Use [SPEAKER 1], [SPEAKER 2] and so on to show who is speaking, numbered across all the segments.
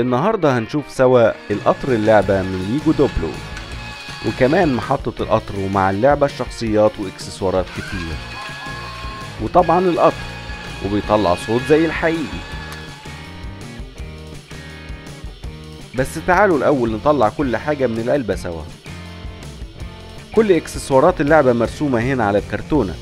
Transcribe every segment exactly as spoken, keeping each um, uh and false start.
[SPEAKER 1] النهاردة هنشوف سوا القطر اللعبة من ليجو دوبلو، وكمان محطة القطر ومع اللعبة الشخصيات واكسسوارات كتير، وطبعا القطر وبيطلع صوت زي الحقيقي. بس تعالوا الأول نطلع كل حاجة من العلبة سوا. كل اكسسوارات اللعبة مرسومة هنا على الكرتونة.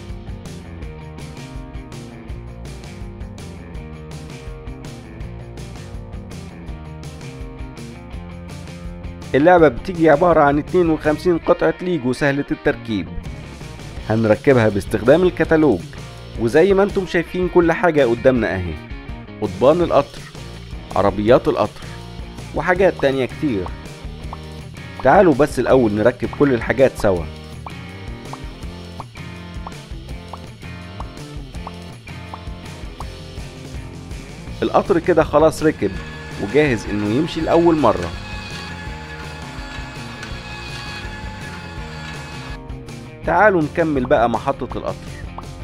[SPEAKER 1] اللعبة بتيجي عبارة عن اتنين وخمسين قطعة ليجو سهلة التركيب، هنركبها باستخدام الكتالوج. وزي ما انتم شايفين كل حاجة قدامنا اهي، قضبان القطر، عربيات القطر، وحاجات تانية كتير. تعالوا بس الأول نركب كل الحاجات سوا. القطر كده خلاص ركب وجاهز انه يمشي لأول مرة. تعالوا نكمل بقى محطة القطر.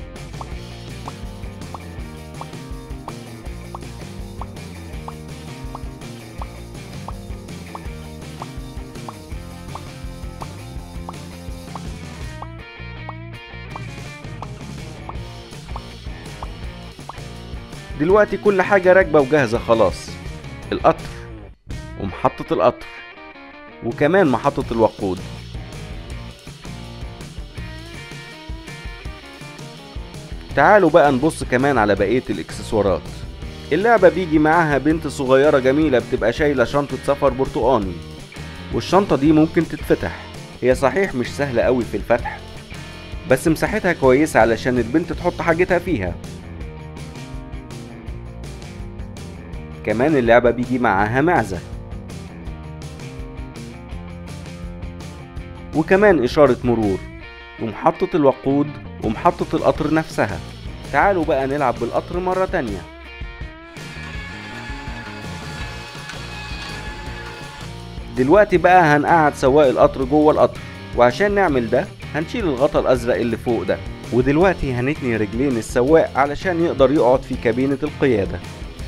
[SPEAKER 1] دلوقتي كل حاجة راكبة وجاهزة خلاص. القطر ومحطة القطر وكمان محطة الوقود. تعالوا بقى نبص كمان على بقية الاكسسوارات. اللعبة بيجي معاها بنت صغيرة جميلة بتبقى شايلة شنطة سفر برتقاني، والشنطة دي ممكن تتفتح. هي صحيح مش سهلة قوي في الفتح، بس مساحتها كويسة علشان البنت تحط حاجتها فيها. كمان اللعبة بيجي معاها معزة، وكمان إشارة مرور، ومحطة الوقود ومحطة القطر نفسها. تعالوا بقى نلعب بالقطر مرة تانية. دلوقتي بقى هنقعد سواق القطر جوه القطر، وعشان نعمل ده هنشيل الغطا الأزرق اللي فوق ده. ودلوقتي هنتني رجلين السواق علشان يقدر يقعد في كابينة القيادة.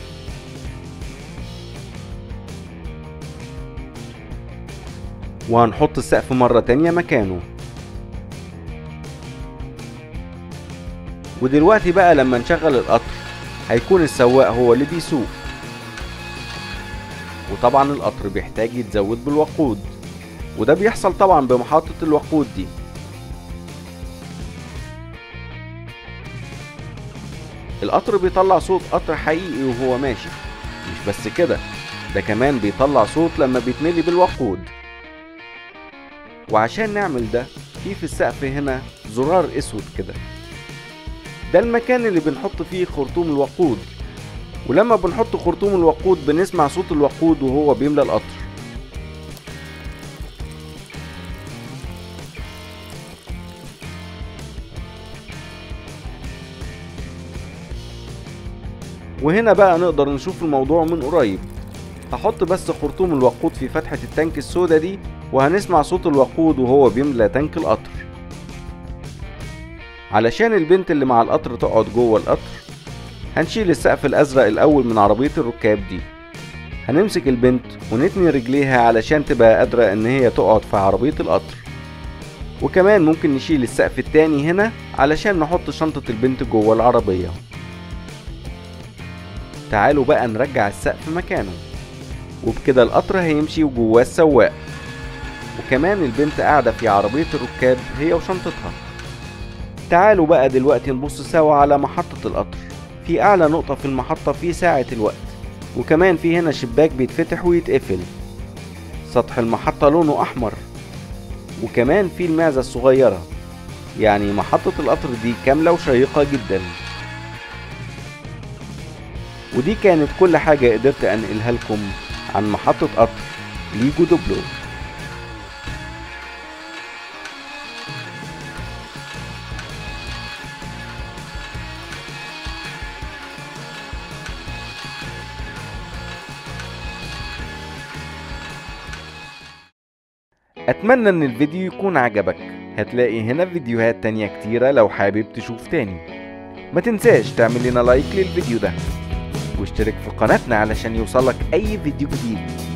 [SPEAKER 1] وهنحط السقف مرة تانية مكانه. ودلوقتي بقى لما نشغل القطر هيكون السواق هو اللي بيسوق. وطبعا القطر بيحتاج يتزود بالوقود، وده بيحصل طبعا بمحطة الوقود دي. القطر بيطلع صوت قطر حقيقي وهو ماشي. مش بس كده، ده كمان بيطلع صوت لما بيتملي بالوقود. وعشان نعمل ده في في السقف هنا زرار اسود كده، ده المكان اللي بنحط فيه خرطوم الوقود. ولما بنحط خرطوم الوقود بنسمع صوت الوقود وهو بيملى القطر. وهنا بقى نقدر نشوف الموضوع من قريب. هحط بس خرطوم الوقود في فتحة التانك السوداء دي، وهنسمع صوت الوقود وهو بيملى تانك القطر. علشان البنت اللي مع القطر تقعد جوه القطر هنشيل السقف الأزرق الأول من عربية الركاب دي. هنمسك البنت ونتني رجليها علشان تبقى قادرة ان هي تقعد في عربية القطر. وكمان ممكن نشيل السقف التاني هنا علشان نحط شنطة البنت جوه العربية. تعالوا بقى نرجع السقف مكانه، وبكده القطر هيمشي وجواه السواق، وكمان البنت قاعدة في عربية الركاب هي وشنطتها. تعالوا بقى دلوقتي نبص سوا على محطة القطر. في أعلى نقطة في المحطة في ساعة الوقت، وكمان في هنا شباك بيتفتح ويتقفل. سطح المحطة لونه أحمر، وكمان في المعزة الصغيرة. يعني محطة القطر دي كاملة وشيقة جدا. ودي كانت كل حاجة قدرت أنقلها لكم عن محطة قطر ليجو دوبلو. أتمنى إن الفيديو يكون عجبك. هتلاقي هنا فيديوهات تانية كتيرة لو حابب تشوف تاني. ما تنساش تعمل لنا لايك للفيديو ده. واشترك في قناتنا علشان يوصلك اي فيديو جديد.